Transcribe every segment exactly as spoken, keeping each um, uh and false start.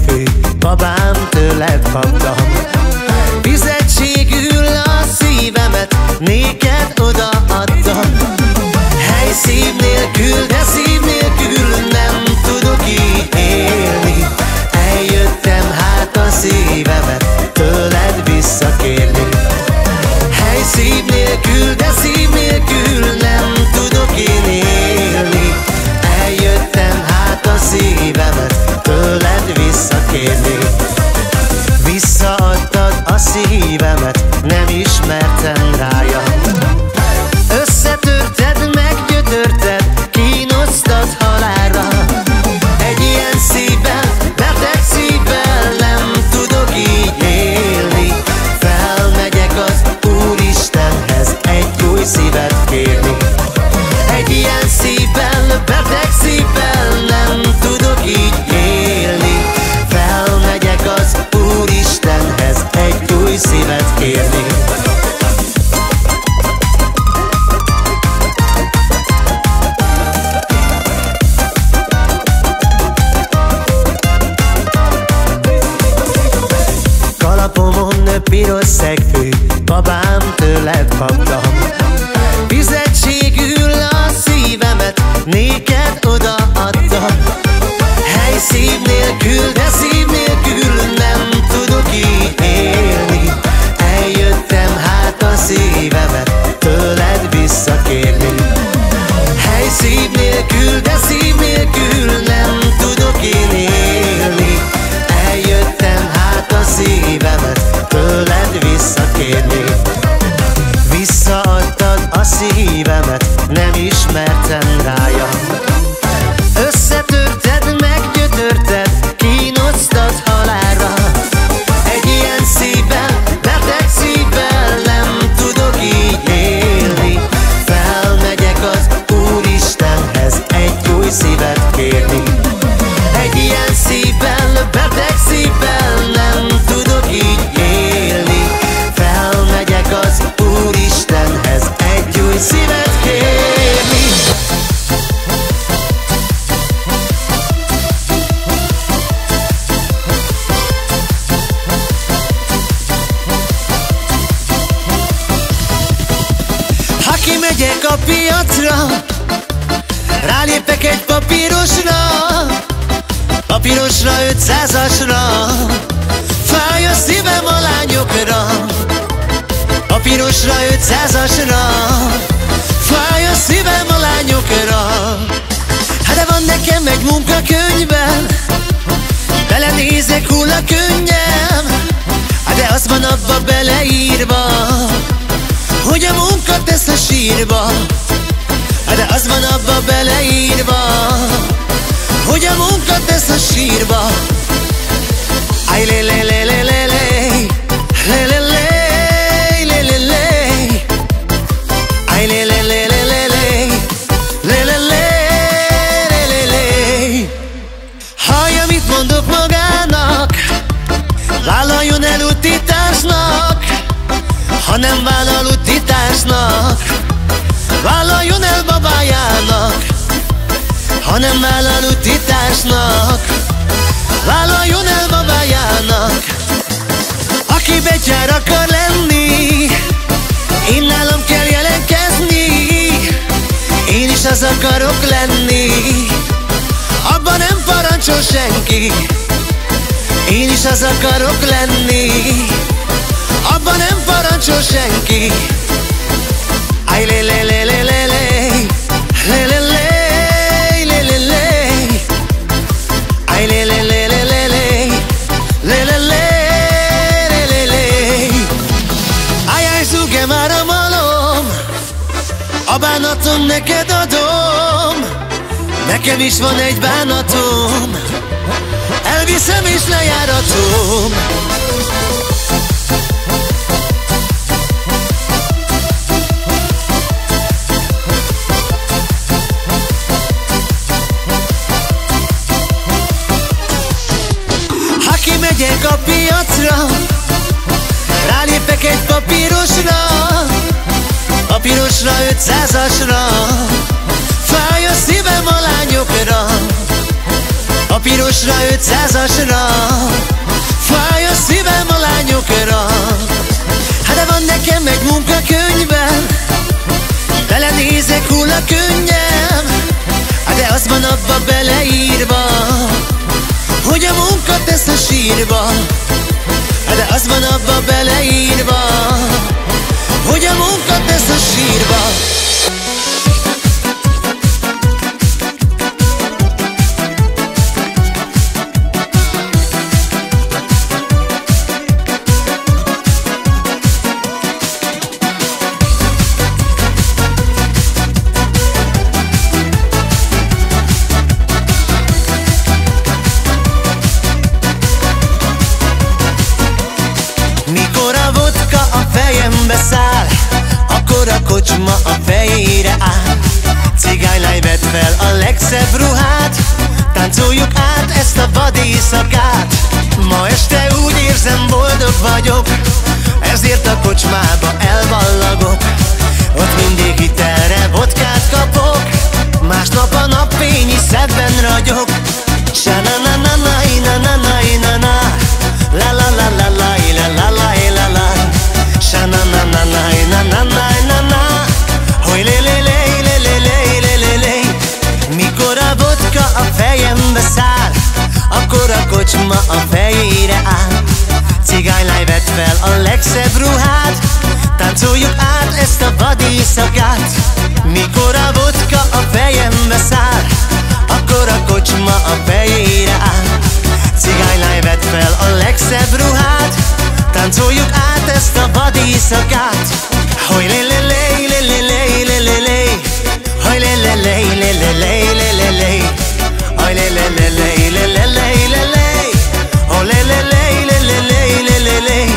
fő, babám, tőled kaptam. Fizetségül a szívemet néked odaadtam. Hely szív nélkül, de szív nélkül nem tudok így élni. Eljöttem hát a szívemet tőled visszakérni. Hely szív nélkül, de szív nélkül nem tudok én élni. Eljöttem hát a szívemet tőled visszakérni. Visszaadtad a szívemet, nem ismertem rája. Összetörted, meggyötörted, kínoztad halálra. Egy ilyen szívvel, beteg szívvel nem tudok így élni. Felmegyek az Úristenhez egy új szívet kérni. Egy ilyen szívvel, beteg szívvel nem tudok így élni. Felmegyek az Úristenhez egy új szívet kérni. Kalapomon piros szegfű, babám, tőled kaptam. Fizetségül a szívemet néked odaadtam. Hely szív nélkül, de szív nélkül nem tudok így élni. Eljöttem hát a szívemet tőled visszakérni. Hely szív nélkül, de szív nélkül nem tudok én élni. Eljöttem hát a szívemet tőled visszakérni. Visszaadtad a szívemet, nem ismertem rája. Összetörted, meggyötörted, kínoztad halálra. Egy ilyen szívvel, beteg szívvel nem tudok így élni. Felmegyek az Úristenhez egy új szívet kérni. Egy ilyen szívvel, beteg szívvel nem tudok így élni. Felmegyek az Úristenhez egy új szívet kérni. Ha kimegyek a piacra, rálépek egy papírosra, papírosra, ötszázasra, fáj a szívem a lányokra. Papírosra, ötszázasra, fáj a szívem a lányokra. Hát de van nekem egy munkakönyvben, belenézek, hull a könnyem. Hát de az van abba beleírva, hogy a munka tesz a sírba. Hát de az van abba beleírva, hogy a munka tesz a sírba. Aj, lé, lé, lé, lé, lé, lé, lé, lé, lé. Hallja, mit mondok magának, vállaljon el utitársnak. Ha nem vállal utitársnak, vállaljon el babájának. Ha nem vállal utitársnak, vállaljon el babájának. Aki betyár akar lenni, én nálam kell jelentkezni. Én is az akarok lenni, abban nem parancsol senki. Én is az akarok lenni, abban nem parancsol senki. Aj, lé, lé, lé, lé, lé, lé, lé, lé, lé, lé, lé, lé. Aj, lé, lé, lé, lé, lé, lé, lé, lé, lé, lé, lé. Ajaj, zúgj már a malom, a bánatom neked adom. Nekem is van egy bánatom, elviszem és lejáratom. Ha kimegyek a piacra, rálépek egy papírosra, papírosra, ötszázasra, fáj a szívem a lányokra. pirosra, ötszázasra. Fáj a szívem a lányokra. Hát de van nekem egy munkakönyvben, belenézek, hull a könnyem. Hát de az van abba beleírva, hogy a munka tesz a sírba. Hát de az van abba beleírva, hogy a munka tesz a sírba. Mikor a vodka a fejembe száll, akkor a kocsma a fejére áll. Cigánylány vedd fel a legszebb ruhát, táncoljuk át ezt a vad éjszakát. Ma este úgy érzem, boldog vagyok, ezért a kocsmába elballagok. Ott mindig hitelre vodkát kapok, másnap a napfény is szebben ragyog. Sa-na-na-na-na-na-na-na-na-na, la-la-la-la-la, la-la-la-la-la, sa-na-na-na-na-na-na-na-na, hogy lé-lé-lé-lé-lé-lé-lé-lé. Mikor a vodka a fejembe száll, akkor a kocsma a fejére áll. Cigánylány vedd fel a legszebb ruhát, táncoljuk át ezt a vad éjszakát. Mikor a vodka a fejembe száll, akkor a kocsma a fejére áll. Cigánylány vedd fel a legszebb ruhát, táncoljuk át ezt a vad éjszakát. Hogy lé-lé-lé-lé-lé-lé-lé-lé, hogy lé-lé-lé-lé-lé-lé-lé, hogy lé-lé-lé-lé-lé-lé-lé, hogy lé-lé-lé-lé-lé-lé-lé.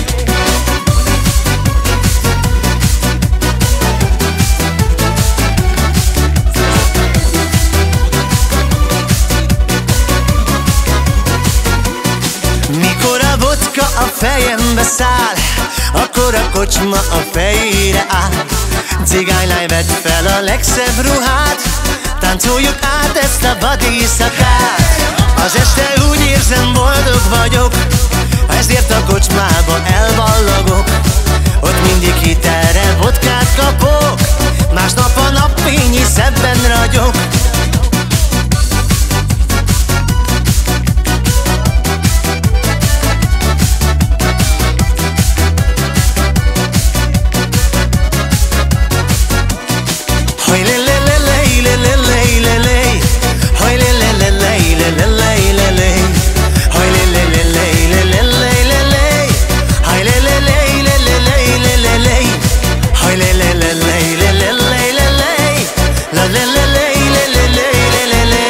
Mikor a vodka a fejembe száll, akkor a kocsma a fejére áll. Cigánylány vedd fel a legszebb ruhát, táncoljuk át ezt a vad éjszakát. Az este úgy érzem, boldog vagyok, ezért a kocsmába elballagok. Ott mindig hitelre vodkát kapok, másnap a napfény is szebben ragyog. Hogy lé-lé-lé-lé-lé-lé-lé-lé, hogy lé-lé-lé-lé-lé-lé-lé-lé, hogy lé-lé-lé-lé-lé-lé-lé, hogy lé-lé-lé-lé-lé-lé-lé, hogy lé-lé-lé-lé-lé-lé-lé, la-lé-lé-lé-lé-lé-lé-lé.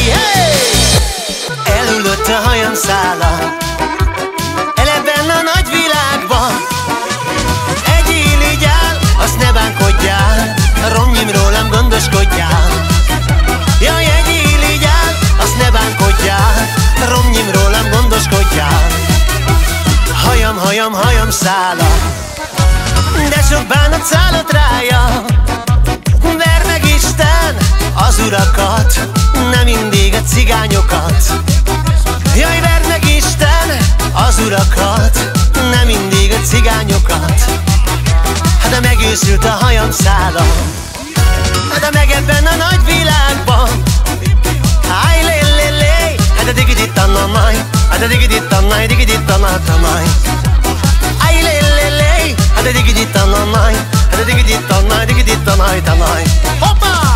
Elhullott a hajam szála ebben a nagy világban. Egy irigyál, azt ne bánkodjál, Romnyim, rólam gondoskodjál. Jaj, egy irigyál, azt ne bánkodjál, Romnyim, rólam gondoskodjál. Hajam, hajam, hajam szála, de sok bánat szállott rája. Verd meg Isten az urakat, nem mindig a cigányokat. Jaj, verd meg Isten az urakat, nem mindig a cigányokat. Hát de megőszült a hajam szála, hát de meg ebben a nagy világban. Áj, lé-lé-lé, hát de digidit-tanamaj, hát de digidit-tanaj, digidit-tanaj-tanaj. Áj, lé-lé-lé, hát de digidit-tanamaj, hát de digidit-tanaj, digidit-tanaj-tanaj. Hoppá!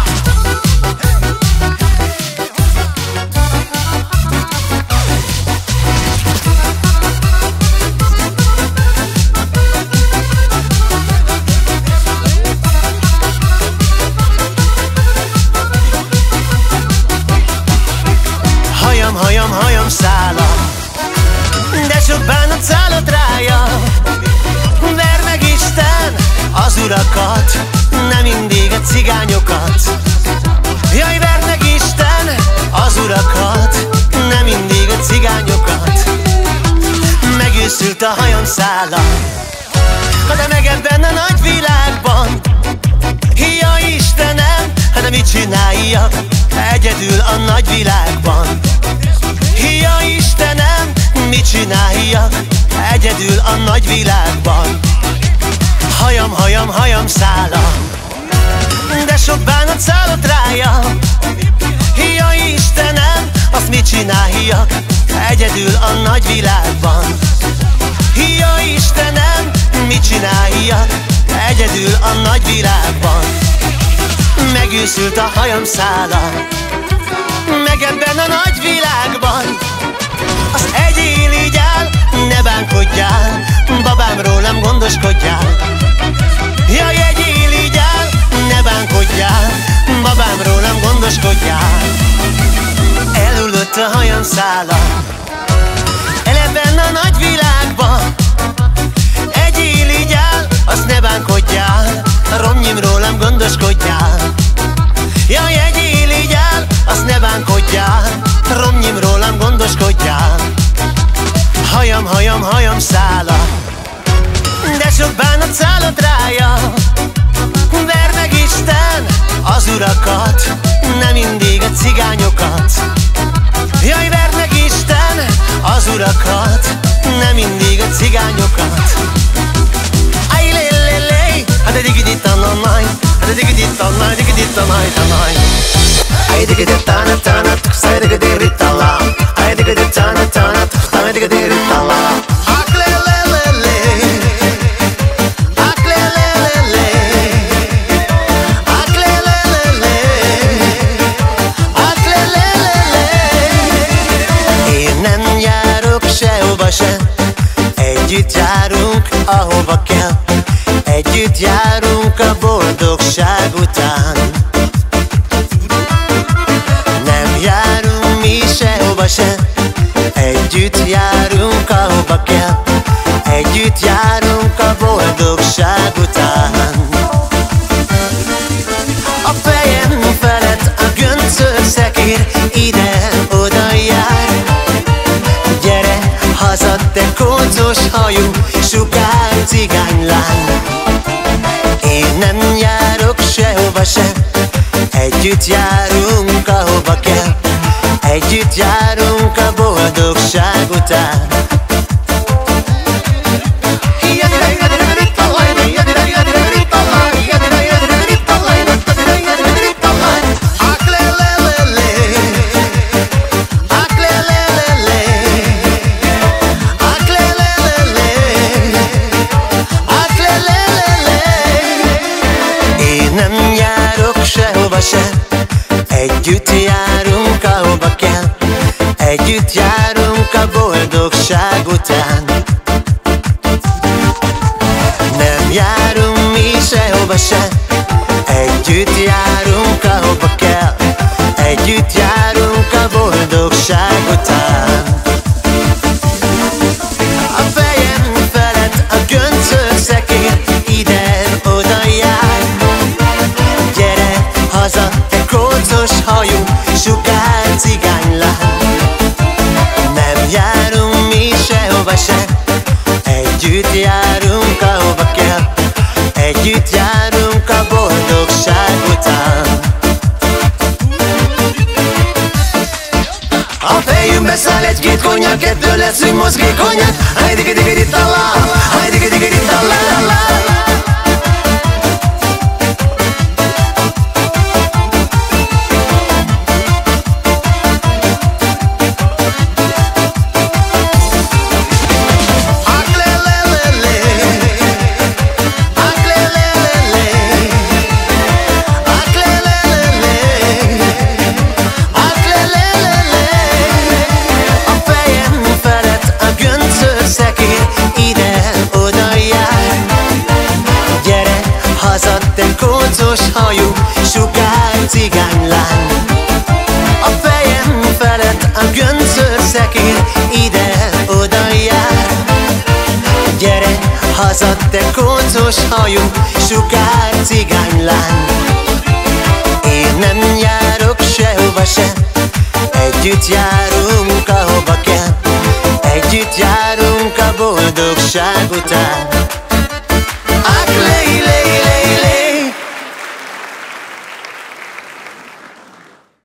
Hajam, hajam, hajam szála, de sok bánat szállott rája. Verd meg Isten az urakat, nem mindig a cigányokat. Jaj, verd meg Isten az urakat, nem mindig a cigányokat. Megőszült a hajam szála, de meg ebben a nagy világban. Ja Istenem, de mit csináljak egyedül a nagyvilágban? Ja Istenem, mit csináljak egyedül a nagyvilágban? Hajam, hajam, hajam szálam, de sok bánat szállott rája. Ja Istenem, azt mit csináljak egyedül a nagyvilágban? Ja Istenem, mit csináljak egyedül a nagyvilágban? Megőszült a hajam szála, meg ebben a nagyvilágban. Az egyél így áll, ne bánkodjál, babám, rólam gondoskodjál. Jaj, egyél így áll, ne bánkodjál, babám, rólam gondoskodjál. Elhullott a hajam szála, el ebben a nagyvilágban. Egyél így áll, azt ne bánkodjál, romnyim, rólam gondoskodjál. Jaj, egyél így áll, azt ne bánkodjál, romnyim, rólam gondoskodjál. Hajam, hajam, hajam szála, de sok bánat szállott rája. Verd meg Isten az urakat, nem mindig a cigányokat. Jaj, verd meg Isten az urakat, nem mindig a cigányokat. Aj, lé, lé, lé, hát egy digidit a nanaj, hát egy digidit a nanaj, digidit a nanaj, tanaj. Aj, digidit a nanaj, tanaj, szaj digidit a nanaj, aj, digidit a nanaj, tanaj, szaj digidit a nanaj. Ak, lé, lé, lé, lé, ak, lé, lé, lé, lé, ak, lé, lé, lé, lé, ak, lé, lé, lé, lé. Én nem járok sehova se, együtt járunk, ahova kell. Együtt járunk a boldogság után. Nem járunk mi sehova se, együtt járunk, ahova kell. Együtt járunk a boldogság után. A fejem felett a göncöl szekér ide-oda jár. Gyere haza, te kócos hajú, sukár cigánylány. Én nem járok sehova se, együtt járunk, ahova kell. Együtt járunk a boldogság után. Együtt járunk, ahova kell. Együtt járunk a boldogság után. Nem járunk mi sehova se, együtt járunk, ahova kell. Együtt járunk a boldogság után. A fejem felett a göncöl szekér ide-oda jár. Gyere haza, te kócos hajú, sukár cigánylány. Nem járunk mi sehova se, együtt járunk, ahova kell. Együtt járunk a boldogság után. A fejünkbe száll egy-két konyak, ebből leszünk mozgékonyak. Haj, digi, digi, dit, alá, haj, digi, digi, dit, alá, alá. Te kócos hajú, sukár cigánylány. A fejem felett a göncöl szekér ide-oda jár. Gyere haza, te kócos hajú, sukár cigánylány. Én nem járok sehova se, együtt járunk, ahova kell. Együtt járunk a boldogság után.